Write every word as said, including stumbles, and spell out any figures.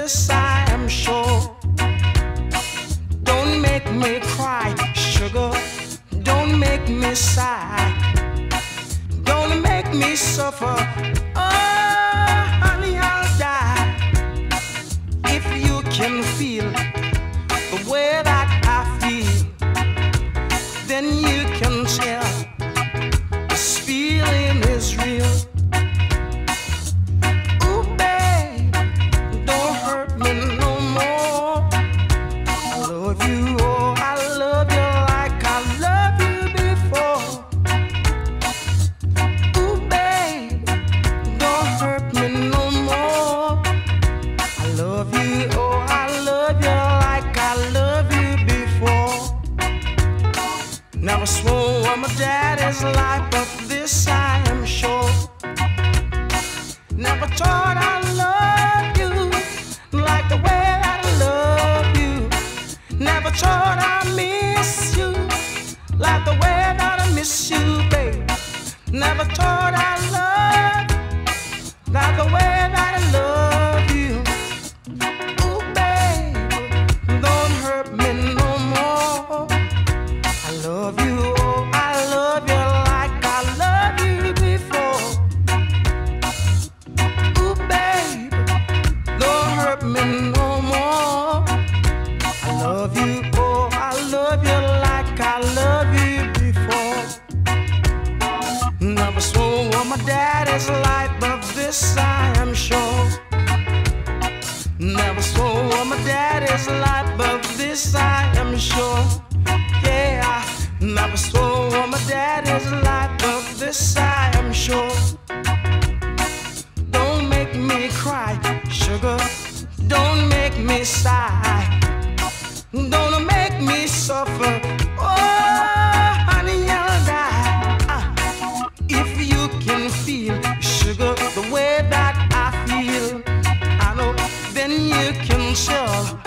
this I am sure. Don't make me cry, sugar. Don't make me sigh. Don't make me suffer. Oh, honey, I'll die. If you can feel the way that I feel, then you can tell this feeling is real. Ooh, babe, don't hurt me no more. I love you, oh, I love you like I loved you before. Ooh, babe, don't hurt me no more. I love you, oh, I love you like I loved you before. Never swore on my daddy's life, but this I am sure. Never thought I loved you like the way that I love you. Never thought I miss you like the way that I miss you, babe. Never thought I loved like the way that I love you. Ooh, babe, don't hurt me no more. I love you, oh, I love you like I loved you before. Ooh, babe, don't hurt me no more. I love you, oh, I love you like I loved you before. Never swore on my daddy's life, but this I am sure. Never swore on my daddy's life, but this I am sure. Yeah, never swore on my daddy's life, but this I am sure. Don't make me cry, sugar. Don't make me sigh. Don't make me suffer. Oh, honey, I'll die. Ah, if you can feel, sugar, the way that I feel, I know then you can tell